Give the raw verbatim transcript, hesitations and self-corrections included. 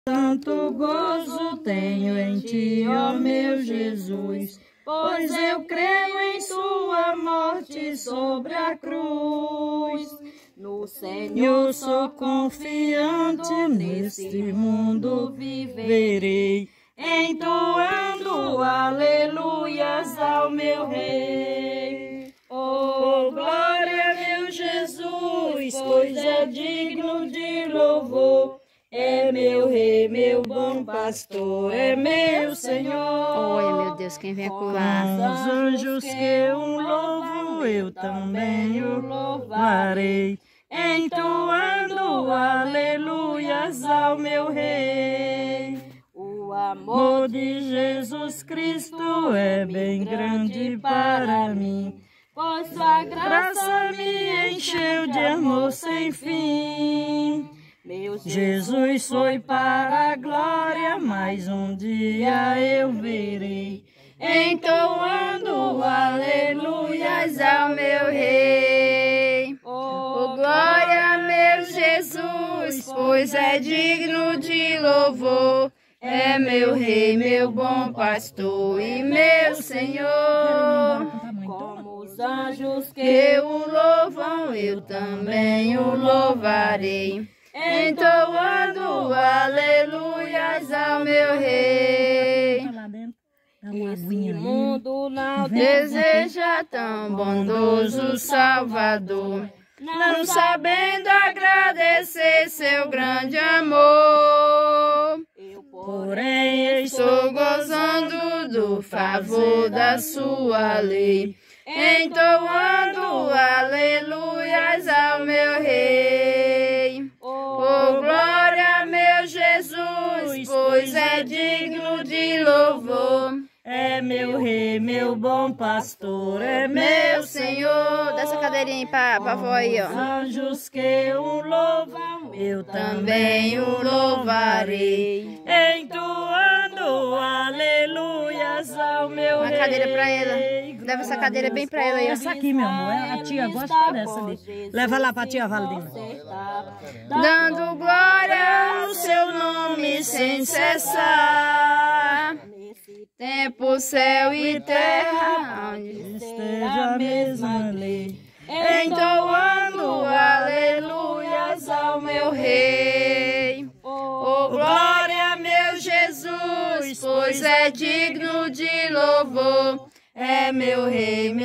Tanto gozo tenho em ti, ó meu Jesus, pois eu creio em sua morte sobre a cruz. No Senhor sou confiante, neste mundo viverei, entoando aleluias ao meu Rei. Oh, glória, meu Jesus, pois é digno de louvor. É meu Rei, meu bom pastor, é meu Senhor. Oi, meu Deus, quem vem acular? Com os anjos que o louvam, eu também o louvarei, entoando aleluias ao meu Rei. O amor de Jesus Cristo é bem grande para mim, pois sua graça me encheu de amor sem fim. Jesus foi para a glória, mas um dia eu verei, entoando aleluias ao meu Rei. Oh, glória, meu Jesus, pois é digno de louvor. É meu Rei, meu bom pastor e meu Senhor. Como os anjos que o louvam, eu também o louvarei, entoando aleluias ao meu Rei. Esse mundo não Deseja tão bondoso Salvador, não sabendo agradecer seu grande amor. porém Estou gozando do favor da sua lei, entoando aleluias ao meu Rei. Oh, glória, meu Jesus, pois é digno de louvor. é meu Rei, meu bom pastor, é Meu Senhor, dá essa cadeirinha aí pra, pra avó aí, Os ó. anjos que o louvam, eu Também o louvarei. entoando aleluias ao meu Uma Rei. cadeira pra ela. Leva essa cadeira bem pra ela aí, ó. Essa aqui, meu amor, a tia gosta dessa ali. Leva lá pra tia Valdina. Dando glória ao seu nome sem cessar. Tempo, céu e terra, onde Esteja a mesma lei, entoando aleluias ao meu Rei. Oh, glória, meu Jesus, pois é digno de louvor. É meu Rei,